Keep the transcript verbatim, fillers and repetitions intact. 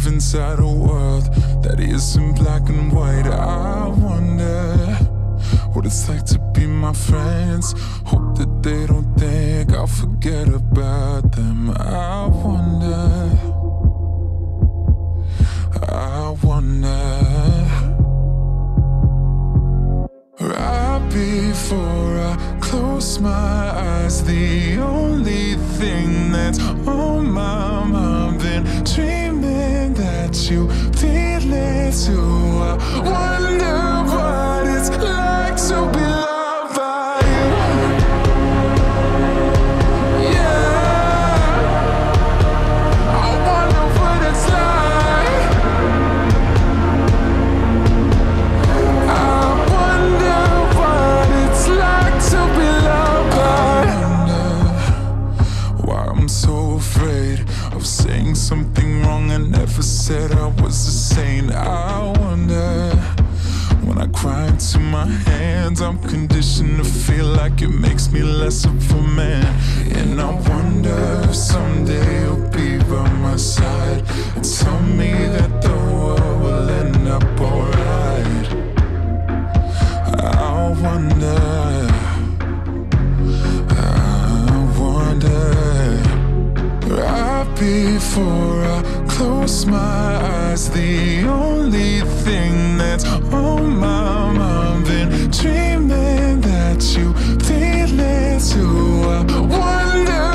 live inside a world that isn't black and white. I wonder what it's like to be my friends. Hope that they don't think I'll forget about them. I wonder, I wonder. Right before I close my eyes, the only thing that's on my mind, been dreaming that you feel it too. I wonder what it's like to be loved by you. Yeah, I wonder what it's like. I wonder what it's like to be loved by you. I wonder why I'm so afraid of saying something wrong. I never said I was a saint. I wonder, when I cry into my hands, I'm conditioned to feel like it makes me less of a man. And I wonder if someday you'll be by my side and tell me that the world will end up alright. I wonder, I wonder. Right before I close my eyes, the only thing that's on my mind, been dreaming that you feel it too. I wonder